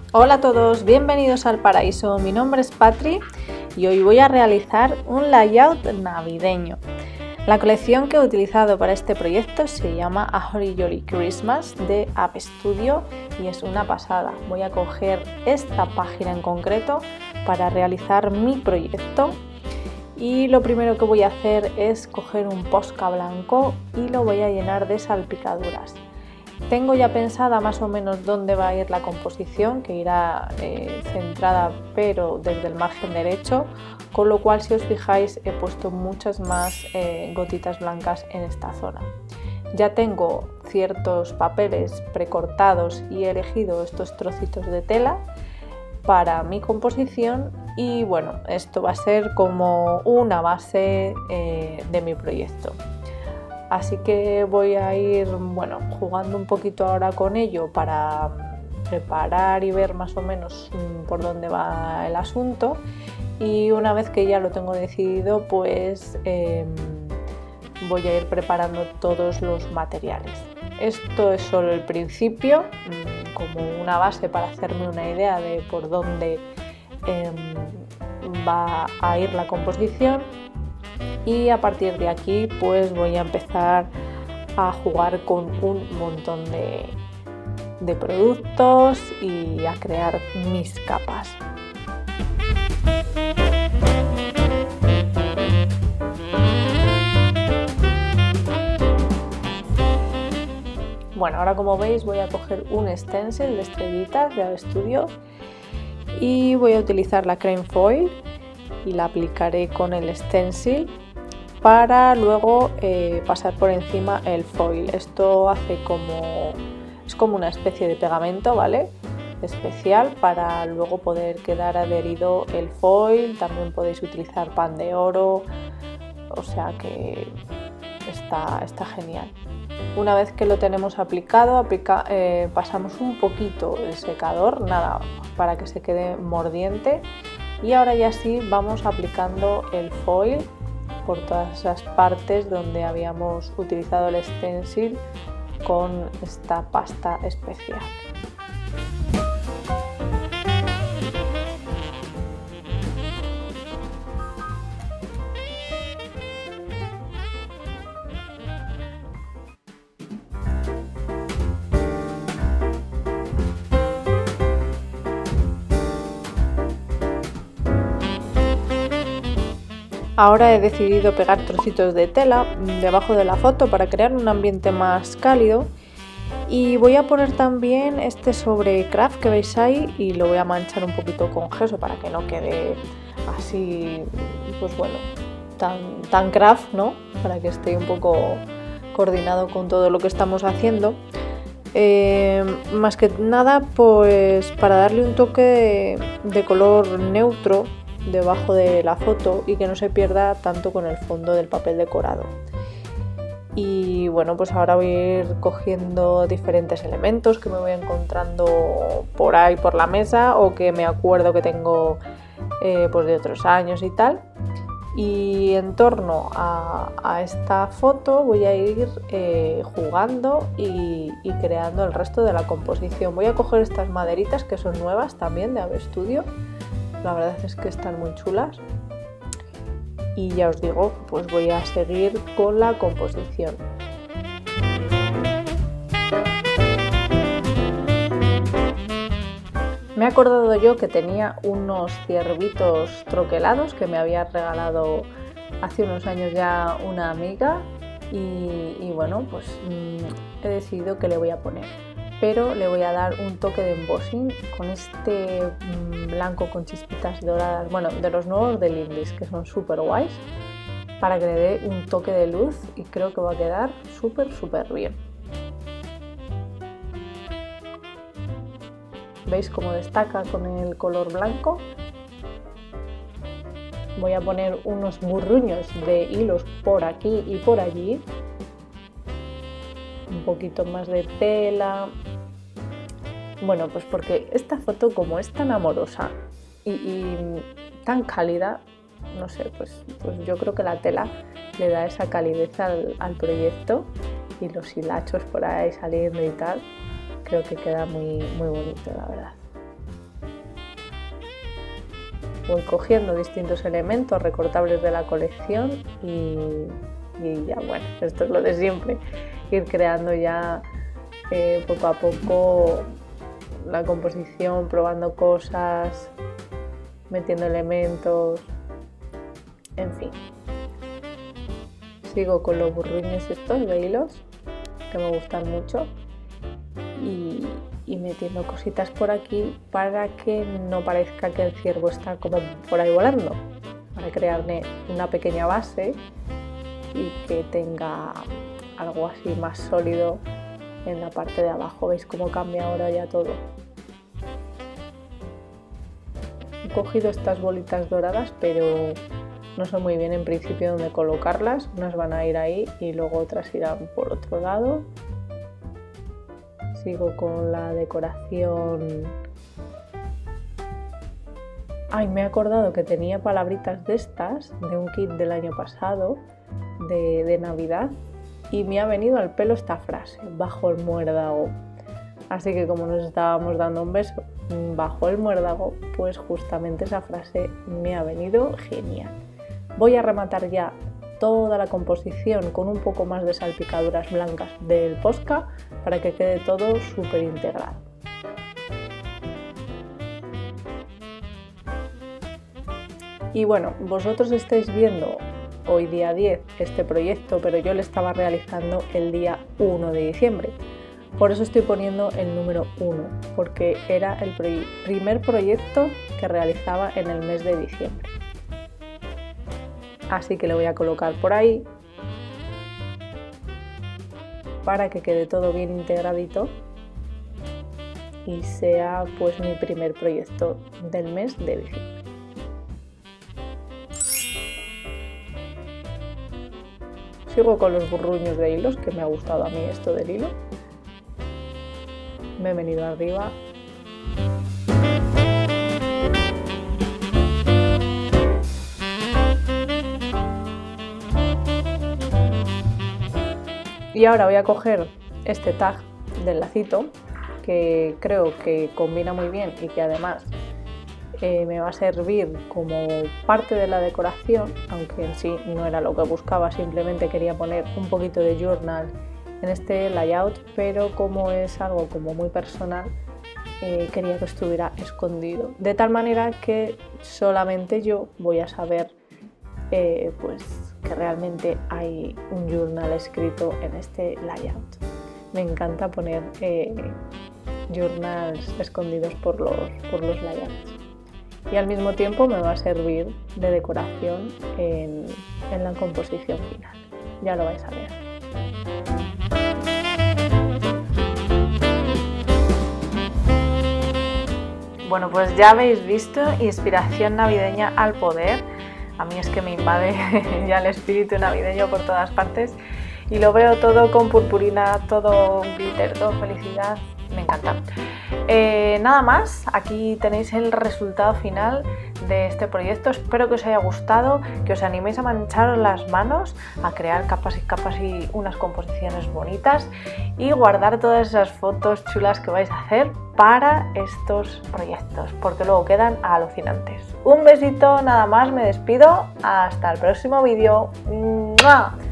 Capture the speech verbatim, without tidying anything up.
Hola a todos, bienvenidos al paraíso. Mi nombre es Patri y hoy voy a realizar un layout navideño. La colección que he utilizado para este proyecto se llama A Holly Jolly Christmas de App Studio y es una pasada. Voy a coger esta página en concreto para realizar mi proyecto y lo primero que voy a hacer es coger un Posca blanco y lo voy a llenar de salpicaduras. Tengo ya pensada más o menos dónde va a ir la composición, que irá eh, centrada pero desde el margen derecho, con lo cual si os fijáis he puesto muchas más eh, gotitas blancas en esta zona. Ya tengo ciertos papeles precortados y he elegido estos trocitos de tela para mi composición y bueno, esto va a ser como una base eh, de mi proyecto. Así que voy a ir bueno, jugando un poquito ahora con ello para preparar y ver más o menos por dónde va el asunto, y una vez que ya lo tengo decidido pues eh, voy a ir preparando todos los materiales. Esto es solo el principio, como una base para hacerme una idea de por dónde eh, va a ir la composición. Y a partir de aquí pues voy a empezar a jugar con un montón de, de productos y a crear mis capas. Bueno, ahora como veis voy a coger un stencil de estrellitas de App Studio y voy a utilizar la creme foil y la aplicaré con el stencil para luego eh, pasar por encima el foil. Esto hace como es como una especie de pegamento, ¿vale? Especial para luego poder quedar adherido el foil. También podéis utilizar pan de oro, o sea que está, está genial. Una vez que lo tenemos aplicado, aplica, eh, pasamos un poquito el secador, nada, para que se quede mordiente. Y ahora ya sí vamos aplicando el foil por todas esas partes donde habíamos utilizado el stencil con esta pasta especial. Ahora he decidido pegar trocitos de tela debajo de la foto para crear un ambiente más cálido, y voy a poner también este sobre craft que veis ahí y lo voy a manchar un poquito con gesso para que no quede así, pues bueno, tan, tan craft, ¿no? Para que esté un poco coordinado con todo lo que estamos haciendo. Eh, más que nada pues para darle un toque de, de color neutro debajo de la foto y que no se pierda tanto con el fondo del papel decorado. Y bueno, pues ahora voy a ir cogiendo diferentes elementos que me voy encontrando por ahí por la mesa o que me acuerdo que tengo eh, pues de otros años y tal, y en torno a, a esta foto voy a ir eh, jugando y, y creando el resto de la composición. Voy a coger estas maderitas que son nuevas también de App Studio. La verdad es que están muy chulas y ya os digo, pues voy a seguir con la composición. Me he acordado yo que tenía unos ciervitos troquelados que me había regalado hace unos años ya una amiga y, y bueno, pues mmm, he decidido que le voy a poner. Pero le voy a dar un toque de embossing con este blanco con chispitas doradas, bueno, de los nuevos de Lindis, que son súper guays, para que le dé un toque de luz y creo que va a quedar súper súper bien. ¿Veis cómo destaca con el color blanco? Voy a poner unos burruños de hilos por aquí y por allí, un poquito más de tela. Bueno, pues porque esta foto, como es tan amorosa y, y tan cálida, no sé, pues, pues yo creo que la tela le da esa calidez al, al proyecto, y los hilachos por ahí saliendo y tal, creo que queda muy, muy bonito, la verdad. voy cogiendo distintos elementos recortables de la colección y, y ya bueno, esto es lo de siempre, ir creando ya eh, poco a poco la composición, probando cosas, metiendo elementos, en fin. Sigo con los burruños estos de hilos que me gustan mucho y, y metiendo cositas por aquí para que no parezca que el ciervo está como por ahí volando, para crearme una pequeña base y que tenga algo así más sólido en la parte de abajo. ¿Veis cómo cambia ahora ya todo? He cogido estas bolitas doradas, pero no sé muy bien en principio dónde colocarlas. Unas van a ir ahí y luego otras irán por otro lado. Sigo con la decoración. Ay, me he acordado que tenía palabritas de estas, de un kit del año pasado, de, de Navidad, y me ha venido al pelo esta frase, bajo el muérdago. Así que como nos estábamos dando un beso bajo el muérdago, pues justamente esa frase me ha venido genial. Voy a rematar ya toda la composición con un poco más de salpicaduras blancas del Posca para que quede todo súper integrado. Y bueno, vosotros estáis viendo hoy día diez este proyecto, pero yo lo estaba realizando el día uno de diciembre. Por eso estoy poniendo el número uno, porque era el primer proyecto que realizaba en el mes de diciembre. Así que le voy a colocar por ahí para que quede todo bien integradito y sea pues mi primer proyecto del mes de diciembre. Sigo con los burruños de hilos, que me ha gustado a mí esto del hilo. Me he venido arriba. Y ahora voy a coger este tag del lacito, que creo que combina muy bien y que además eh, me va a servir como parte de la decoración, aunque en sí no era lo que buscaba, simplemente quería poner un poquito de journal en este layout, pero como es algo como muy personal, eh, quería que estuviera escondido, de tal manera que solamente yo voy a saber eh, pues que realmente hay un journal escrito en este layout. Me encanta poner eh, journals escondidos por los, por los layouts. Y al mismo tiempo me va a servir de decoración en, en la composición final. Ya lo vais a ver. Bueno, pues ya habéis visto, inspiración navideña al poder. A mí es que me invade ya el espíritu navideño por todas partes y lo veo todo con purpurina, todo glitter, todo felicidad. Me encanta. Eh, nada más, aquí tenéis el resultado final de este proyecto. Espero que os haya gustado, que os animéis a mancharos las manos, a crear capas y capas y unas composiciones bonitas y guardar todas esas fotos chulas que vais a hacer para estos proyectos, porque luego quedan alucinantes. Un besito, nada más, me despido. Hasta el próximo vídeo. ¡Mua!